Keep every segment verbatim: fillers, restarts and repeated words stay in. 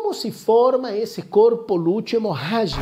como se forma esse corpo lúteo hemorrágico?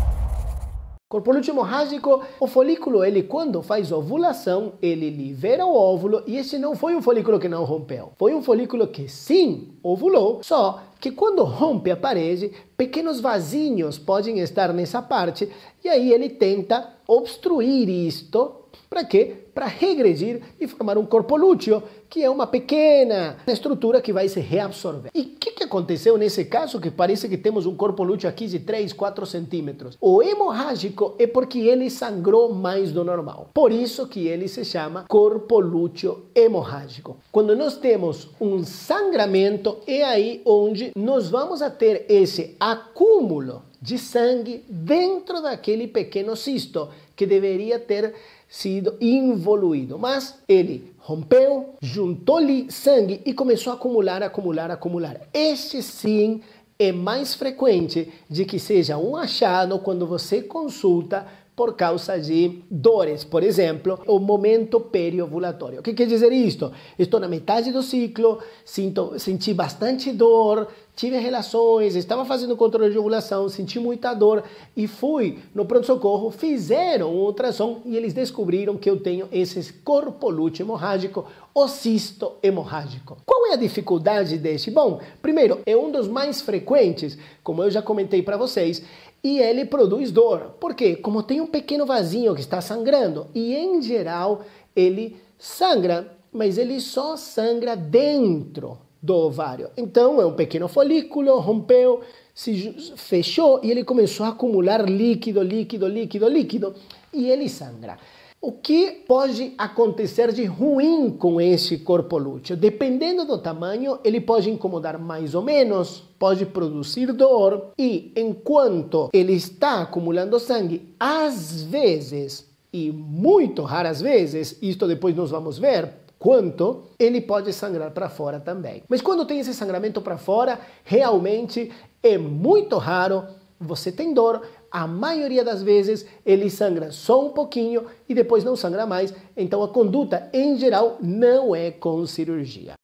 Corpo lúteo hemorrágico, o folículo, ele quando faz ovulação, ele libera o óvulo e esse não foi um folículo que não rompeu. Foi um folículo que sim ovulou, só que quando rompe a parede, pequenos vasinhos podem estar nessa parte e aí ele tenta obstruir isto. Para quê? Para regredir e formar um corpo lúteo, que é uma pequena estrutura que vai se reabsorver. E o que, que aconteceu nesse caso que parece que temos um corpo lúteo aqui de três, quatro centímetros? O hemorrágico é porque ele sangrou mais do normal. Por isso que ele se chama corpo lúteo hemorrágico. Quando nós temos um sangramento, é aí onde nós vamos a ter esse acúmulo de sangue dentro daquele pequeno cisto que deveria ter sido involuído, mas ele rompeu, juntou-lhe sangue e começou a acumular, acumular, acumular. Este sim é mais frequente de que seja um achado quando você consulta por causa de dores, por exemplo, o momento periovulatório. O que quer dizer isto? Estou na metade do ciclo, sinto, senti bastante dor, tive relações, estava fazendo controle de ovulação, senti muita dor e fui no pronto-socorro, fizeram um ultrassom e eles descobriram que eu tenho esse corpo lúteo hemorrágico, o cisto hemorrágico. Qual é a dificuldade deste? Bom, primeiro, é um dos mais frequentes, como eu já comentei para vocês, e ele produz dor. Por quê? Como tem um pequeno vasinho que está sangrando e em geral ele sangra, mas ele só sangra dentro do ovário. Então é um pequeno folículo, rompeu, se fechou e ele começou a acumular líquido, líquido, líquido, líquido e ele sangra. O que pode acontecer de ruim com esse corpo lúteo? Dependendo do tamanho, ele pode incomodar mais ou menos, pode produzir dor e enquanto ele está acumulando sangue, às vezes, e muito raras vezes, isto depois nós vamos ver, quanto ele pode sangrar para fora também. Mas quando tem esse sangramento para fora, realmente é muito raro, você tem dor, a maioria das vezes ele sangra só um pouquinho e depois não sangra mais, então a conduta em geral não é com cirurgia.